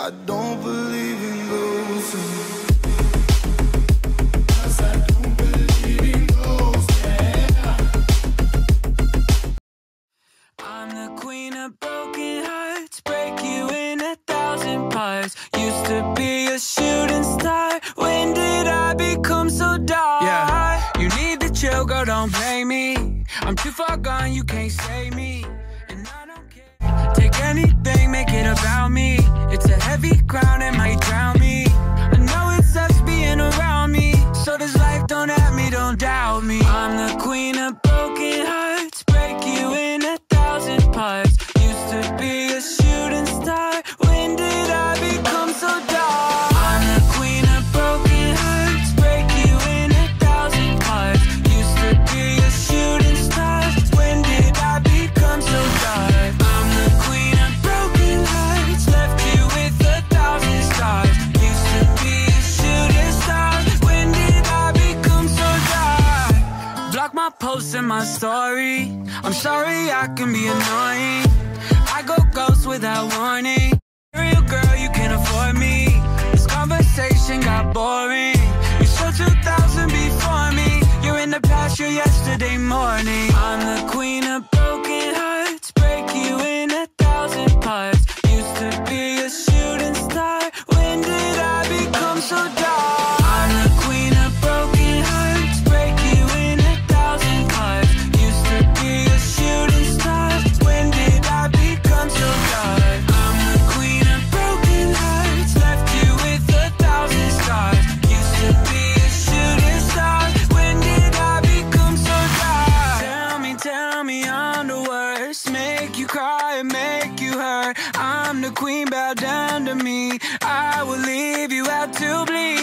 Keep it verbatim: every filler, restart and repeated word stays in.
I don't believe in losing. I'm the queen of broken hearts, break you in a thousand parts. Used to be a shooting star, when did I become so dark? Yeah, you need to chill, girl, don't blame me. I'm too far gone, you can't save me. And I don't care, take anything, make it about me. It's a heavy crown, it might drown me. I know it sucks being around me, so this life don't have me, don't doubt me. I'm the queen of broken hearts, break you in a thousand parts. Used to be a shooting star, when did I become so dark? I'm the queen of broken hearts, break you in a thousand parts. Used to be a shooting star, when did I become so dark? I'm the queen of broken hearts, left you with a thousand stars. Used to be a shooting star, when did I become so dark? Block my posts and my story, I'm sorry I can be annoying. I go ghost without warning. Real girl, you can't afford me. This conversation got boring. You showed two thousand before me. You're in the past, you're yesterday morning. I'm the queen of broken hearts, break you in a thousand parts. Used to be a shooting star, when did I become so dark? I'm the queen of broken hearts, break you in a thousand parts. Used to be a shooting star, when did I become so dark? I'm the queen of broken hearts, left you with a thousand scars. Used to be a shooting star, when did I become so dark? Tell me, tell me I'm the worst, make you cry and make you hurt. I'm the queen, bow down to me, I will leave you out to bleed.